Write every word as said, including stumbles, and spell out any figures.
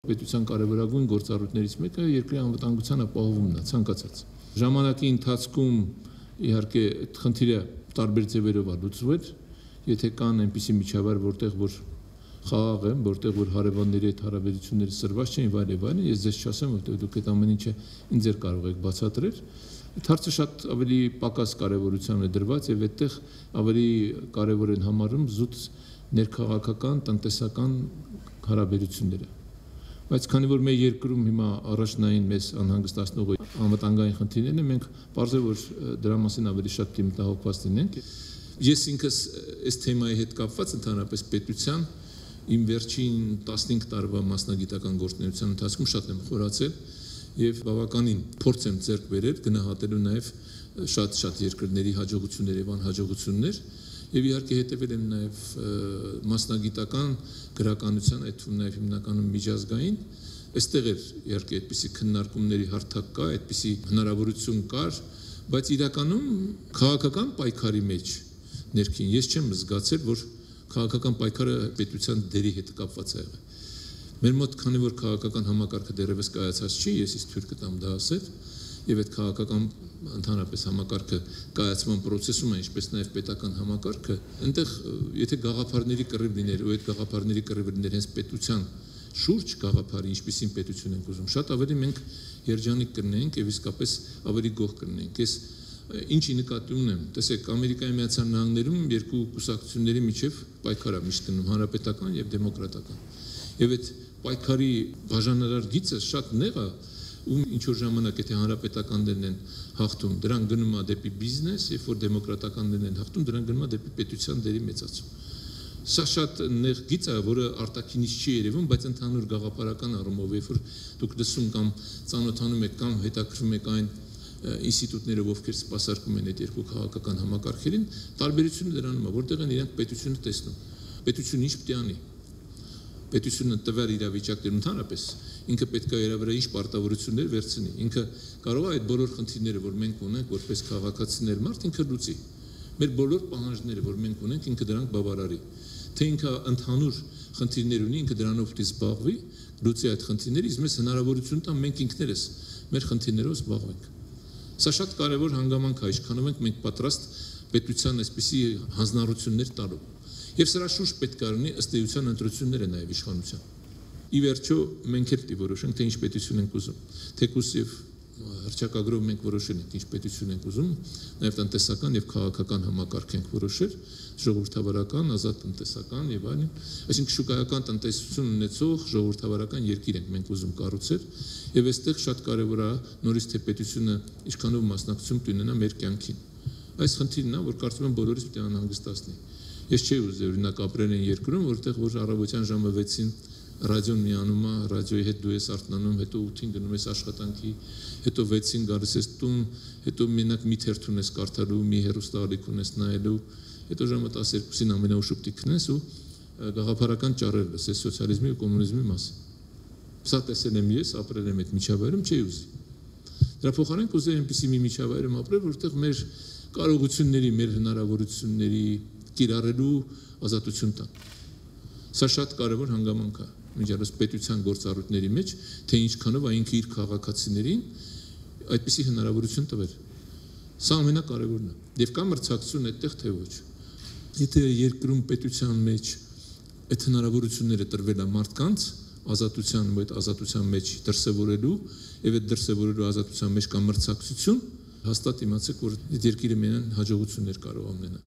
Պետության կարևորագույն գործառույթներից մեկը երկրի անվտանգության ապահովումն է, ցանկացած։ Ժամանակի ընթացքում իհարկե այդ խնդիրը տարբեր ձևերով է լուծվել, եթե կան այնպիսի միջավայր, որտեղ որ խաղաղ է, որտեղ որ հարևանների հետ հարաբերությունները սրված չեն, այլ այլ, ես ձեզ չասեմ, որտեղ դուք այդ ամեն ինչը ինձ էլ կարող եք բացատրել։ Այդ հարցը շատ ավելի պակաս կարևորության է դրված եւ այդտեղ ավելի կարևոր են համարում զուտ ներքաղաքական, տնտեսական հարաբերությունները։ Բայց քանի որ մեր երկրում հիմա առաջնային մեզ անհանգստացնող անվտանգային խնդիրներն են, մենք պարզ է որ դրա մասին ավելի շատ մտահոգված լինենք։ Ես ինքս այս թեմայի հետ կապված ընդհանրապես պետության իմ վերջին տասնհինգ տարվա մասնագիտական գործունեության ընթացքում շատ եմ խորացել եւ բավականին փորձ եմ ձեռք բերել գնահատելու նաեւ շատ-շատ երկրների հաջողություններ եւ անհաջողություններ եւ իհարկե հետեւել եմ նաեւ մասնագիտական գրականության, այդ թվում նաեւ հիմնականում միջազգային, այստեղ էր իհարկե այդպիսի քննարկումների հարթակ կա, այդպիսի հնարավորություն կար, բայց իրականում քաղաքական պայքարի մեջ ներքին ես չեմ զգացել, որ քաղաքական պայքարը պետության դերի հետ կապված է եղել։ Մեր մոտ քանի որ քաղաքական համակարգը դեռևս կայացած չի, ես իսկ թույլ կտամ դա ասել, եւ այդ քաղաքական ընդհանրապես համակարգը կայացման process-ում է, ինչպես նաեւ պետական համակարգը, այնտեղ եթե գաղափարների կռիվ լիներ, ու այդ գաղափարների կռիվը լիներ հենց պետության շուրջ գաղափարի, ինչպիսին պետություն ենք ուզում, շատ ավելի մենք երջանիկ կլինենք եւ իսկապես ավելի գոհ կլինենք։ Ես ինչի նկատի ունեմ, տեսեք, Ամերիկայի Միացյալ Նահանգներում երկու կուսակցությունների միջև պայքար է միշտ գնում, հանրապետական եւ դեմոկրատական։ Եվ այդ պայքարի բաժանարար գիծը շատ նեղ է, ում ինչ որ ժամանակ եթե հանրապետականներն են հաղթում, դրան գնում է դեպի բիզնես, երբ որ դեմոկրատականներն են հաղթում, դրան գնում է դեպի պետության դերի մեծացում։ Սա շատ նեղ գիծ է, որը արտաքինից չի երևում, բայց ընդհանուր գաղափարական առումով, երբ որ դուք լսում կամ ծանոթանում եք կամ հետաքրվում եք այն ինստիտուտներով, ովքեր սպասարկում են այդ երկու քաղաքական համակարգերին, տարբերությունը դրանում է, որտեղ են իրենք պետությունը տեսնում։ Պետությունը ինչ պետք է անի։ Պետությունը տվյալ իրավիճակներում ընդհանրապես ինքը պետք է իր վրա ինչ պարտավորություններ վերցնի։ Ինքը կարող է այդ բոլոր խնդիրները, որ մենք ունենք որպես քաղաքացիներ, մարդ ինքը լուծի։ Մեր բոլոր պահանջները, որ մենք ունենք, ինքը դրանք բավարարի։ Թե ինքը ընդհանուր խնդիրներ ունի, ինքը դրանով պետք է զբաղվի, լուծի այդ խնդիրները, իսկ մեզ հնարավորություն տա մենք ինքներս մեր խնդիրներով զբաղվենք։ Սա շատ կարևոր հանգամանք է, ինչքանով ենք մենք պատրաստ պետության այսպիսի հանձնառություններ տալու։ Եվ սրա շուրջ պետք է լինի ըստ էության ընտրությունները նաև իշխանության։ Ի վերջո մենք էլ պետք է որոշենք, թե ինչ պետություն ենք ուզում։ Թեկուզ եւ հռչակագրով մենք որոշել ենք ինչ պետություն ենք ուզում, նաև տնտեսական եւ քաղաքական համակարգ ենք որոշել, ժողովրդավարական, ազատ տնտեսական եւ այլն։ Այսինքն շուկայական տնտեսություն ունեցող ժողովրդավարական երկիր ենք մենք ուզում կառուցել եւ այստեղ շատ կարեւոր է նորից թե պետությունը ինչքանով մասնակցություն ունենա մեր կյանքին։ Այս խնդիրն է, որ կարծում եմ բոլորիս պետք է անհանգստացնի։ Ես չէի ուզել օրինակ ապրել այն երկրում, որտեղ որ առավոտյան ժամը վեցին ռադիոն միանում է, ռադիոյի հետ դու ես արթնանում, հետո ութին գնում ես աշխատանքի, հետո վեցին գալիս ես տուն, հետո մենակ մի թերթ ունես կարդալու, մի հեռուստաալիք ունես նայելու, հետո ժամը տասներկուսին ամենաուշ պետք քնես ու գաղափարական ճառեր լսես սոցիալիզմի ու կոմունիզմի մասին։ Սա տեսել եմ ես, ապրել եմ այդ միջավայրում, չէի ուզի։ Դրա փոխարեն կուզեի այնպիսի մի միջավայրում ապրել, որտեղ մեր կարողությունների, մեր հնարավորությունների կիրառելու ազատություն տան։ Սա շատ կարևոր հանգամանք է միջազգային պետության գործառույթների մեջ, թե ինչքանով այնքը իր քաղաքացիներին այդպիսի հնարավորություն տվել։ Սա ամենակարևորն է։ Եվ կա մրցակցություն այդտեղ թե ոչ։ Եթե երկրում պետության մեջ այդ հնարավորությունները տրվել է մարդկանց ազատության ու այդ ազատության մեջ դրսևորելու եւ այդ դրսևորելու ազատության մեջ կա մրցակցություն, հաստատ իմացեք, որ այդ երկիրը մենան հաջողություններ կարող ամենա